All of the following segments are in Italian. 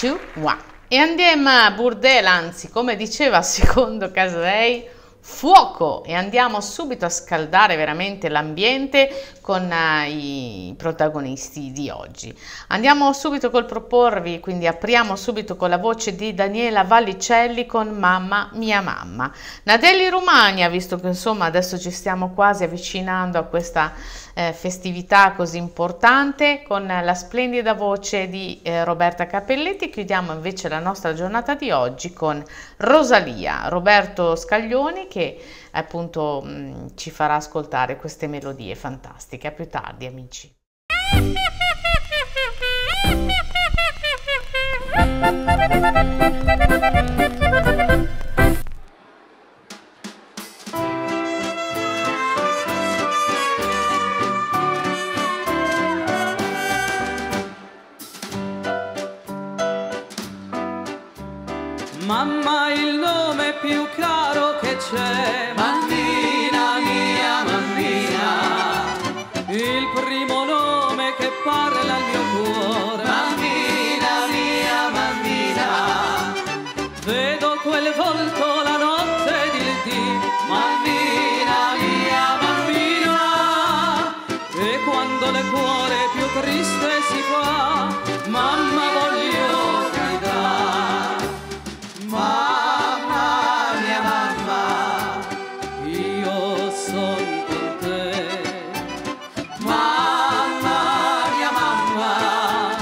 2, 1. E andiamo a Burdel, anzi, come diceva secondo Casadei, fuoco! E andiamo subito a scaldare veramente l'ambiente con i protagonisti di oggi. Andiamo subito col proporvi, quindi apriamo subito con la voce di Daniela Vallicelli con Mamma mia mamma. Nadelli Romagna, visto che insomma adesso ci stiamo quasi avvicinando a questa festività così importante, con la splendida voce di Roberta Cappelletti. Chiudiamo invece la nostra giornata di oggi con Rosalia, Roberto Scaglioni, che appunto ci farà ascoltare queste melodie fantastiche. A più tardi, amici. Mamma, il nome più caro che c'è, mammina mia, mammina, il primo nome che parla al mio cuore, mammina mia, mammina, vedo quel volto la notte di dì, mammina mia, mammina, e quando il cuore più triste si fa, mamma voglio gridare. Mamma mia mamma, io son con te. Mamma mia mamma,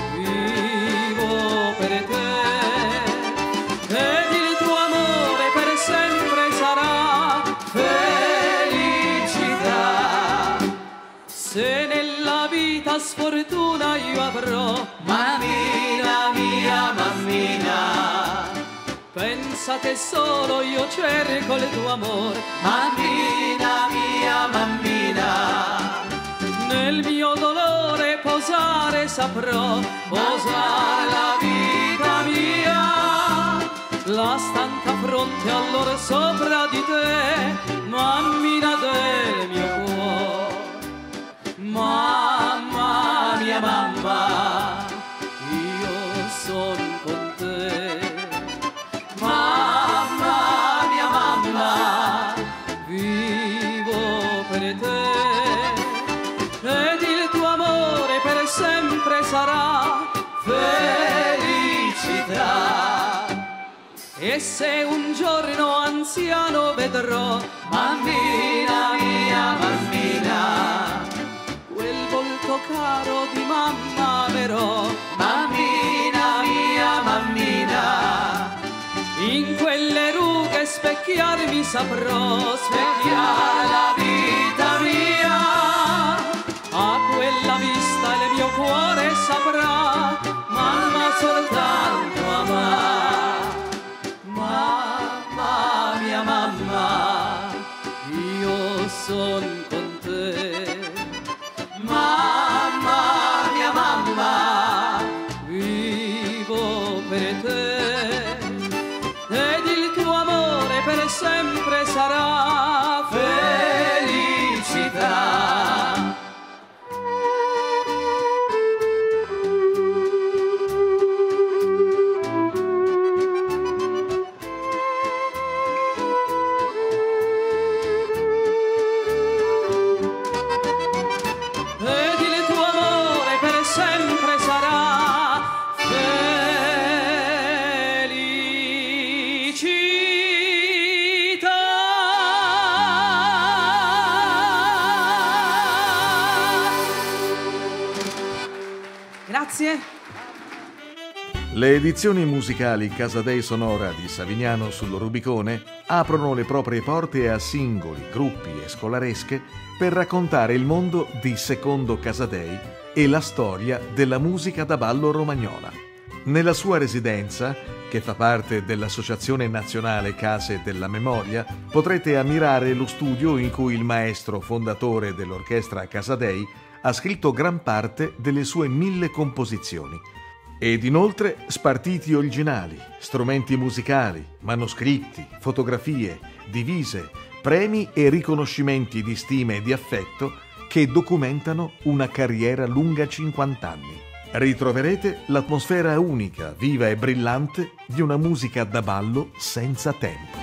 vivo per te. Ed il tuo amore per sempre sarà felicità. Se nella vita sfortuna io avrò, mammina mia mammina, pensa che solo io cerco il tuo amore, mammina mia mammina, nel mio dolore posare saprò, posare la vita mia, la stanca fronte allora sopra di te, mammina del mio cuore, mamma mia mamma, io son con te. Mamma mia mamma, vivo per te, ed il tuo amore per sempre sarà felicità. E se un giorno anziano vedrò, mammina mia mammina, quel volto caro di mamma amerò, mammina mia mammina, in quelle rughe specchiarmi saprò, specchiare la vita mia, a quella vista il mio cuore saprà, mamma soltanto amar. Mamma mia mamma, io son con te. Mamma mia mamma, vivo per te, ed il tuo amore per sempre sarà felicità. Ed il tuo amore per sempre sarà felicità. Grazie. Le edizioni musicali Casadei Sonora di Savignano sul Rubicone aprono le proprie porte a singoli, gruppi e scolaresche per raccontare il mondo di Secondo Casadei e la storia della musica da ballo romagnola. Nella sua residenza, che fa parte dell'Associazione Nazionale Case della Memoria, potrete ammirare lo studio in cui il maestro fondatore dell'orchestra Casadei ha scritto gran parte delle sue 1000 composizioni. Ed inoltre spartiti originali, strumenti musicali, manoscritti, fotografie, divise, premi e riconoscimenti di stima e di affetto che documentano una carriera lunga 50 anni. Ritroverete l'atmosfera unica, viva e brillante di una musica da ballo senza tempo.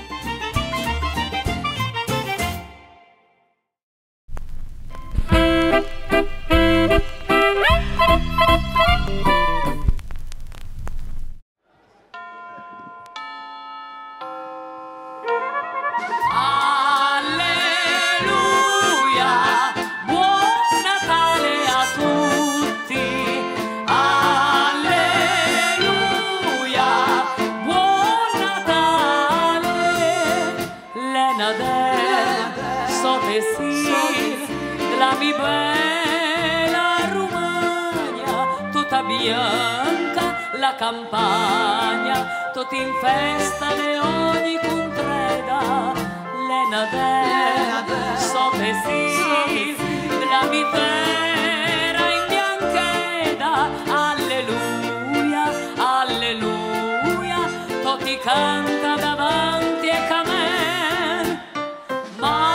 La mi bella Romagna, tutta bianca la campagna, tutti in festa le ogni contreda, le nade, sote sì, la mi vera in biancheda, alleluia, alleluia, tutti canta davanti e camen, ma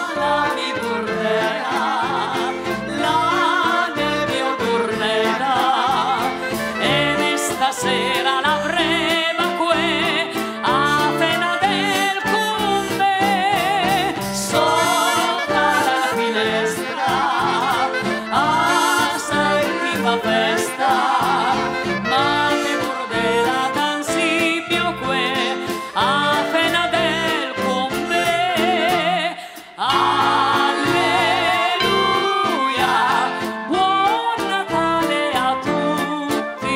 sera la breva que a pena del combe sopra la finestra a sentiva festa ma che bordera tan sipio que a pena del combe alleluia buon Natale a tutti.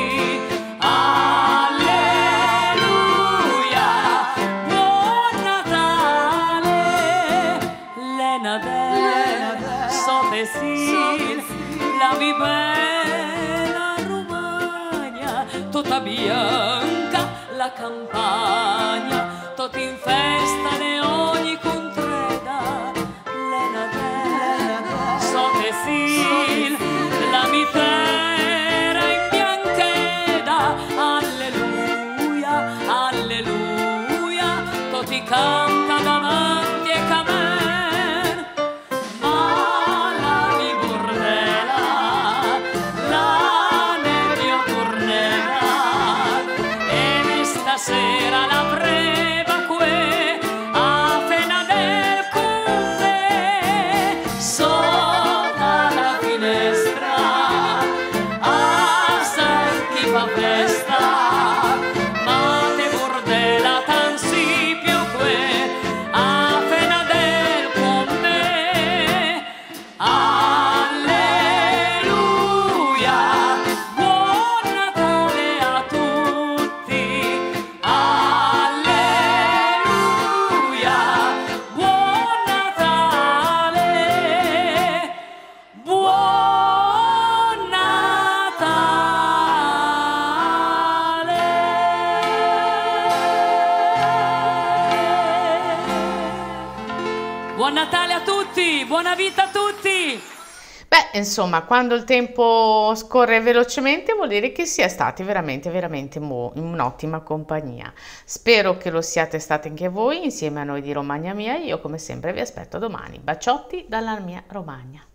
La mi bella Romagna, tutta bianca la campagna, tutti in festa le ogni contreda, le nade, sote sì, la mi terra in biancheda, alleluia, alleluia, tutti canta davanti e camen. Sera la breva que a pena del combe sopra la finestra a san chi fa festa ma te bordela tan sipio que a pena del combe alleluia buon Natale a tutti. Buon Natale a tutti, buona vita a tutti! Beh, insomma, quando il tempo scorre velocemente vuol dire che sia stati veramente in un'ottima compagnia. Spero che lo siate stati anche voi insieme a noi di Romagna Mia. Io come sempre vi aspetto domani. Baciotti dalla mia Romagna.